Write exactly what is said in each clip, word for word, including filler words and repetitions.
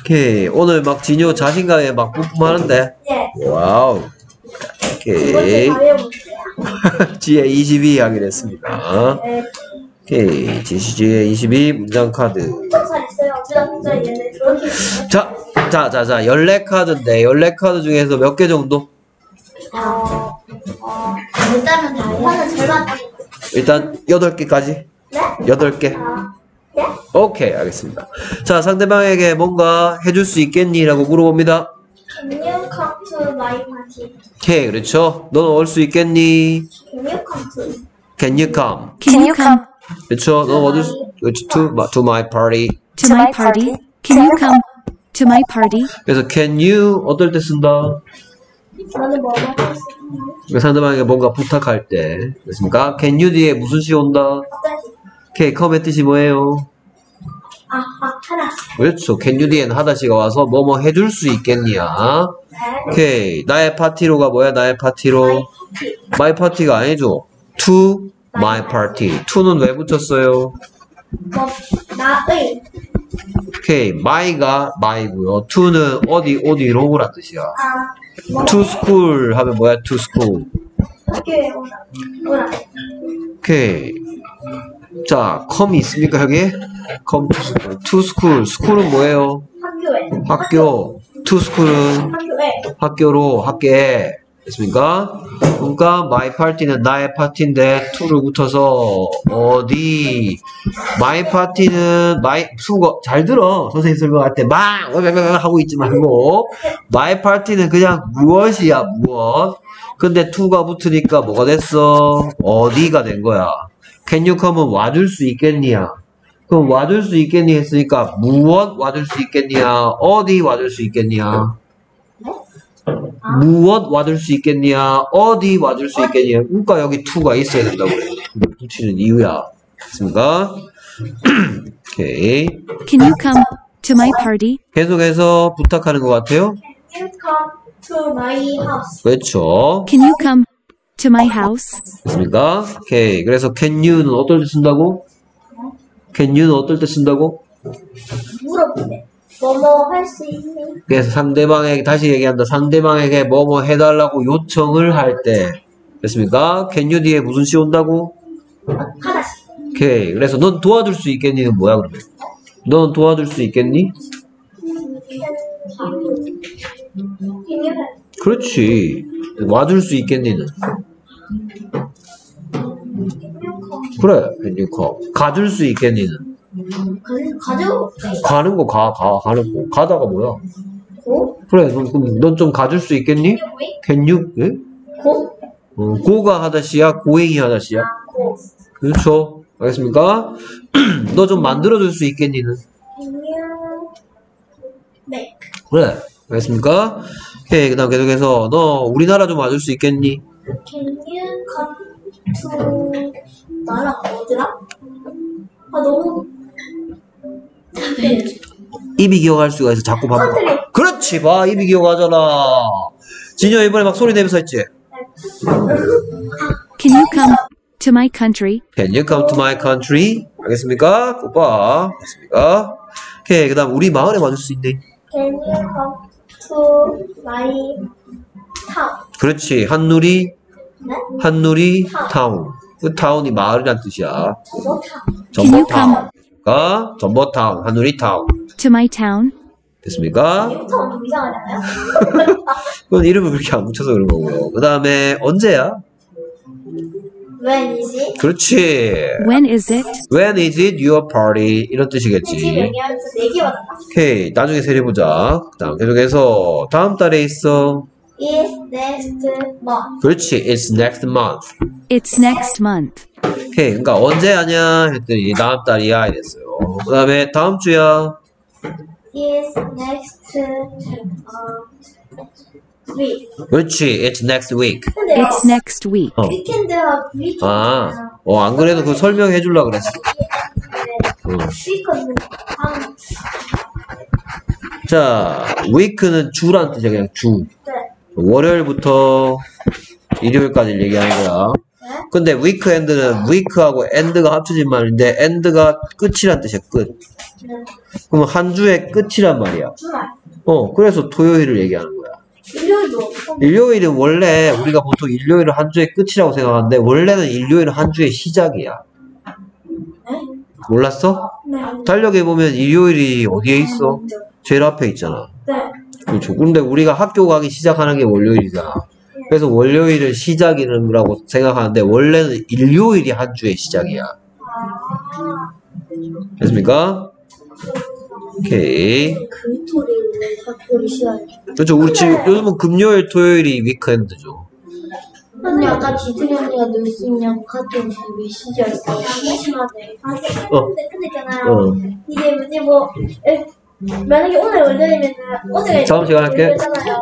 오케이. 오늘 막 진효 자신감에 막 뿜뿜하는데. 네. 와우. 오케이. 지혜 이십이 하기로 했습니다. 네. 오케이. 지혜 이십이 문장 카드. 잘 있어요. 어쩌다 혼자 얘네 저렇게. 자, 자, 자, 자. 열네 카드인데, 열네 카드 중에서 몇 개 정도? 어, 어, 일단은 다 하나 절반. 일단 여덟 개까지? 네? 여덟 개. 아, 네? 오케이, 알겠습니다. 자, 상대방에게 뭔가 해줄 수 있겠니? 라고 물어봅니다. Can you come to my party? 오케이, 그렇죠. 너는 올 수 있겠니? Can you come to? Can you come? Can you come 그렇죠. 너는 어디, 그렇죠. To, my- to my party. to my party? Can you come to my party? 그래서 can you 어떨 때 쓴다? 저는 뭐 먹었어요? 그러니까 상대방에게 뭔가 부탁할 때. 됐습니까? can you 뒤에 무슨 시 온다? 갑자기. 오케이, come의 뜻이 뭐예요? 아, 아, 하나. 그렇죠. can you 뒤에는 하다시가 와서 뭐뭐 해줄 수 있겠니야. 네. 오케이. 나의 파티로가 뭐야? 나의 파티로. my party가 아니죠. to my party. to는 왜 붙였어요? 뭐, 나의. 오케이. my가 my고요. to는 어디 어디로란 뜻이야. 아, 뭐, to school 하면 뭐야? to school. 학교에 오라. 오라. 오케이. 자, come이 있습니까 여기? come to school. to school. school은 뭐예요? 학교에. 학교. to school은 학교에. 학교로 학교에. 됐습니까? 그러니까 my party는 나의 파티인데 to를 붙어서 어디 my party는 my 수고 잘 들어. 선생님 설명할 때 막 하고 있지 말고 my party는 그냥 무엇이야 무엇. 근데 to가 붙으니까 뭐가 됐어? 어디가 된 거야. can you come은 와줄 수 있겠니야. 그럼 와줄 수 있겠니 했으니까 무엇 와줄 수 있겠니야. 어디 와줄 수 있겠니야. 무엇 와줄 수 있겠냐? 어디 와줄 수 있겠냐? 그러니까 여기 to가 있어야 된다고 붙이는 이유야. 됐습니까? 오케이. Can you come to my party? 계속해서 부탁하는 것 같아요. Can you come to my house? 그렇죠. Can you come to my house? 됐습니까? 오케이. 그래서 can you는 어떨 때 쓴다고? can you는 어떨 때 쓴다고? 물어보네. 뭐뭐 할 수 있니? 그래서 상대방에게 다시 얘기한다. 상대방에게 뭐뭐 해달라고 요청을 할 때. 됐습니까? can you 뒤에 무슨 시 온다고? 하나씩. 오케이. 그래서 넌 도와줄 수 있겠니는 뭐야 그러면? 넌 도와줄 수 있겠니? Can you help? 그렇지. 와줄 수 있겠니는? 그래. can you come? 가줄 수 있겠니는? 가져. 가는 거 가, 가, 가는 거. 가다가 뭐야? 고? 그래. 넌 좀 가줄 수 있겠니? can you? 예? 고? 어, 고가 하다시야? 고행이 하다시야? 고. 그렇죠. 알겠습니까? 너 좀 만들어줄 수 있겠니는? Can you make? 그래. 알겠습니까? 오케이. 그 다음 계속해서 너 우리나라 좀 와줄 수 있겠니? Can you come to 나라 어디라? 아 너무 네. 입이 기억할 수가 있어. 자꾸 반복. 컨트리. 그렇지. 봐. 입이 기억하잖아. 진여 이번에 막 소리 내면서 했지? Can you come to my country? Can you come to my country? 알겠습니까? 오빠. 알겠습니까? 오케이. 그 다음 우리 마을에 와줄 수 있니? Can you come to my town? 그렇지. 한누리. 네? 한누리 타운. 그 타운이 마을이란 뜻이야. 뭐 town? Can you 전버타운. 그러니까 전버타운. 한누리 타운. To my town? 됐습니까? 이름부터 좀 이상하잖아요. 그건 이름을 그렇게 안 붙여서 그런 거고요. 그 다음에 언제야? When이지? 그렇지. When is it? When is it your party? 이런 지금 뜻이겠지. 얘기하면서 네개 받았다. 오케이. 나중에 세려보자. 그 다음 계속해서 다음 달에 있어. Is next month. 그렇지. It's next month. It's next month. 오케이. 그러니까 언제 하냐 했더니 다음 달이야 이랬어요. 그 다음에 다음 주야. Is next uh, week. 그렇지. It's next week. 근데요. It's next week. 어. 위켄드와 위켄드. 아. 어, 안 그래도 그거 설명해 주려고 그랬어. 응. 위켄드. 한 자, week는 주란 뜻이야. 그냥 주. 네. 월요일부터 일요일까지 얘기하는 거야. 네? 근데 weekend는 week하고 end가 합쳐진 말인데 end가 끝이란 뜻이야. 끝. 그럼 한 주의 끝이란 말이야. 주말. 어, 그래서 토요일을 얘기하는 거야. 일요일도. 일요일은 원래 우리가 보통 일요일을 한 주의 끝이라고 생각하는데 원래는 일요일은 한 주의 시작이야. 네? 몰랐어? 네. 달력에 보면 일요일이 어디에 있어? 제일 앞에 있잖아. 네. 그렇죠. 근데 우리가 학교 가기 시작하는 게 월요일이잖아. 그래서 월요일을 시작이라고 생각하는데 원래는 일요일이 한 주의 시작이야. 아. 됐습니까? 오케이. 금토일 학교를 시작해. 그렇죠. 우리 지금 요즘은 금요일, 토요일이 위크엔드죠. 근데 아까 지승이 언니가 놀 수 있냐고 학교 메시지였어. 심심하대. 아, 어. 근데 근데 있잖아요. 어. 이게 뭐지 뭐 에, 만약에 오늘 월요일이면은 오늘 다음 시간 할게. 잖아요.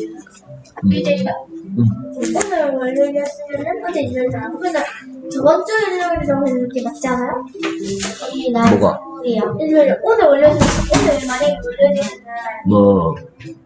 이제 음. 오늘 월요일이었으면은 어제 일요일이잖아. 그러니까 저번 주 일요일이라고 했는 게 맞지 않아요? 이 날. 뭐가? 일요일 오늘 월요일 오늘 만약에 월요일이면은 뭐,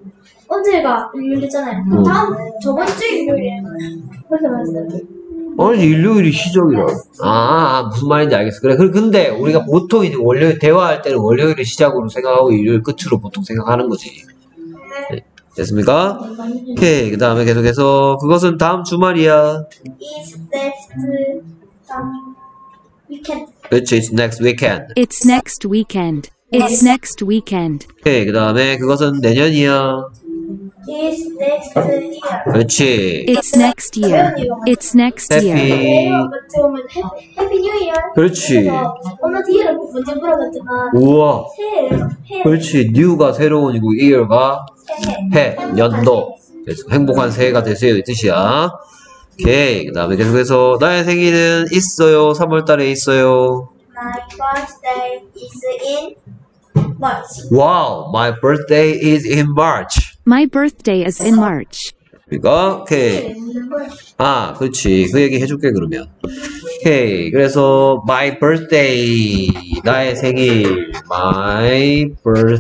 어제가 일요일이잖아요. 음. 다음 저번 주 일요일이에요. 그렇게 말했어요. 아니, 일요일이 시작이라. 아, 아, 무슨 말인지 알겠어. 그래, 그- 근데 우리가 보통 이제 월요일, 대화할 때는 월요일을 시작으로 생각하고 일요일 끝으로 보통 생각하는 거지. 네, 됐습니까? 오케이. 그 다음에 계속해서, 그것은 다음 주말이야. Is next um, weekend. 그렇지, it's next weekend. It's next weekend. It's next weekend. 오케이. 그 다음에 그것은 내년이야. Is next year. 그렇지. It's next year. It's next year. 해피. 내년 같은 오면 해피 뉴 이어. 그렇지. 그래서 어느 뒤에를 먼저 물어봤지만 우와. 새해예요. 해. 그렇지. new가 새로운이고 year가 새해. 해, 연도. 그래서 행복한 새해가 되세요. 이 뜻이야. 오케이. 그 다음에 계속해서 나의 생일은 있어요. 삼월 달에 있어요. My birthday is in March. 와우. My birthday is in March. My birthday is in March. 그러니까 오케이. 아, 그렇지. 그 얘기 해줄게 그러면. 오케이. 그래서 my birthday 나의 생일 my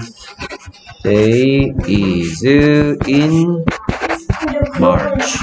birthday is in March.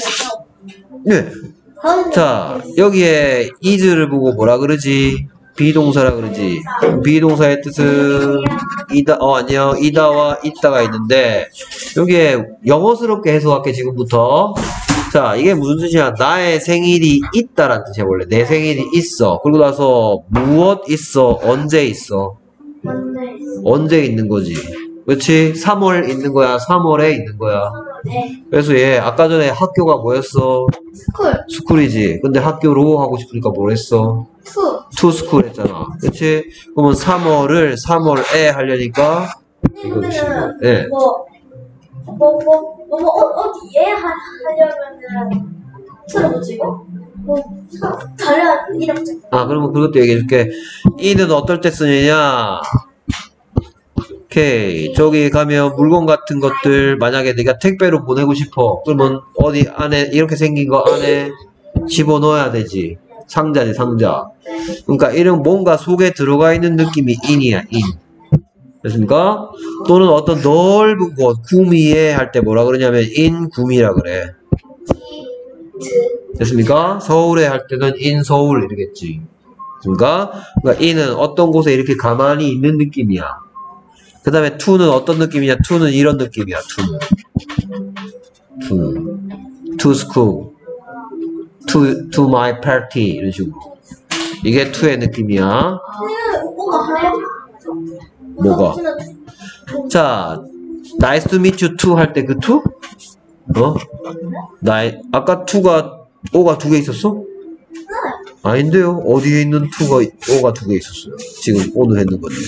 네. 자, 여기에 is를 보고 뭐라 그러지? 비동사라 그러지. 비동사의 뜻은 이다, 어, 아니요. 이다와 있다가 있는데, 여기에 영어스럽게 해석할게, 지금부터. 자, 이게 무슨 뜻이야? 나의 생일이 있다라는 뜻이야, 원래. 내 생일이 있어. 그리고 나서, 무엇 있어? 언제 있어? Monday. 언제 있는 거지? 그렇지? 삼월 있는 거야? 삼월에 있는 거야? 네. 그래서 얘, 아까 전에 학교가 뭐였어? 스쿨. 스쿨이지. 근데 학교로 하고 싶으니까 뭘 했어? 투. to school 했잖아. 그치? 그러면 삼월을 삼월에 하려니까, 이거 그러면은 예. 뭐, 뭐, 뭐, 뭐, 뭐, 어, 어디에 하, 하려면은 투를 붙이고 뭐 사- 다른 이름 붙여. 아, 그러면 그것도 얘기해줄게. 이는 어떨 때 쓰느냐? 오케이. 저기 가면 물건 같은 것들, 만약에 내가 택배로 보내고 싶어. 그러면 어디 안에, 이렇게 생긴 거 안에 집어넣어야 되지. 상자지, 상자. 그러니까 이런 뭔가 속에 들어가 있는 느낌이 in이야, in. 됐습니까? 또는 어떤 넓은 곳, 구미에 할 때 뭐라 그러냐면 in 구미라 그래. 됐습니까? 서울에 할 때는 in 서울 이러겠지. 됐습니까? 그러니까 in은 어떤 곳에 이렇게 가만히 있는 느낌이야. 그 다음에 to는 어떤 느낌이냐? to는 이런 느낌이야, to는. to, to school, to, to my party 이런 식으로. 이게 to의 느낌이야. 뭔가 하얀. 뭐가? 자, nice to meet you too 할 때 그 to? 어? 나이, 아까 to가 o가 두 개 있었어? 아닌데요. 어디에 있는 to가 o가 두 개 있었어요. 지금 오늘 했는 건데.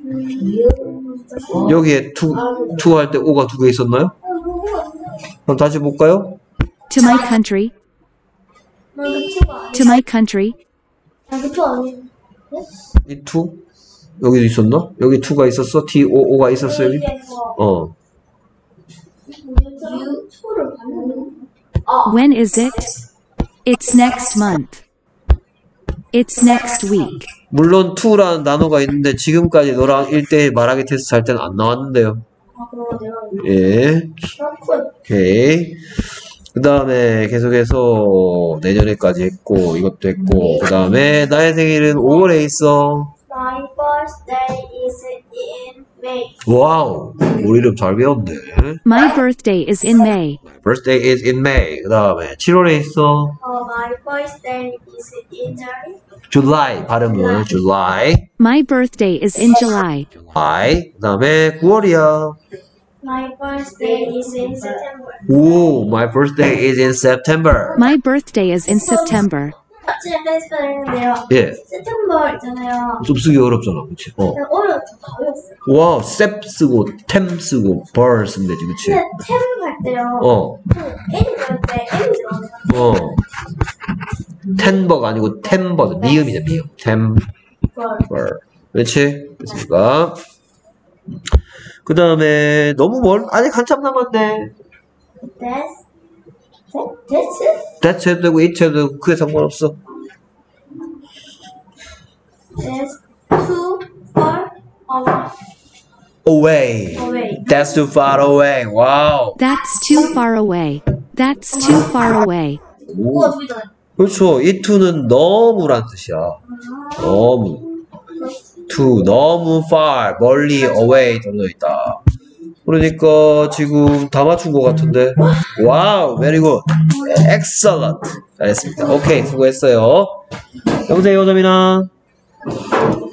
여기에 to, to 할 때 o가 두 개 있었나요? 그럼 다시 볼까요? To my country. 나그 투가 아니야. To my country. 나그 투 아니야. 이 to? 여기도 있었나? 여기 to가 있었어? t, o, o가 있었어 여기? 어. 유 투를 봤는데. 아. When is it? It's next month. It's next week. 물론 to라는 단어가 있는데 지금까지 너랑 일 대일 말하기 테스트 할 때는 안 나왔는데요. 아 그럼 내가 예. 샤프. 오케이. 그 다음에 계속해서 내년에까지 했고, 이것도 했고, 그 다음에 나의 생일은 오월에 있어. My birthday is in May. 와우, 우리 이름 잘 배웠네. My birthday is in May. Birthday is in May. 그 다음에 칠월에 있어. Uh, my birthday is in January. July, 발음은 July. My birthday is in July. July. 그 다음에 구월이야. My birthday is in September. 오, my birthday is in September. My birthday is in September. 같이 약간 헷갈리는데요. 예, 세템버 있잖아요. 좀 쓰기 어렵잖아, 그치? 어. 그냥 어려워 좀 어려웠어요. 와우, sep 쓰고, tem 쓰고, bar 쓰면 되지, 그치? 근데 템할 때요. 어, N 그럴 때 N 들어가요. 어. 텐버가 아니고 템버, 미음이네, 미음. 템버. 그렇지? 됐습니까? 그 다음에, 너무 멀, 아직 한참 남았네. That's That's That's 해도 되고, it 해도 되고, 그게 상관없어. That's too far away. Away. Away. That's too far away. 와우. That's too far away. That's too far away. 오. 우와 두 개잖아요. 그렇죠. it to는 너무란 뜻이야. 너무. to, 너무 far, 멀리, away 떨어져 있다. 그러니까 지금 다 맞춘 것 같은데. 와우, very good. Excellent. 잘했습니다. 오케이, 수고했어요. 여보세요, 점이나.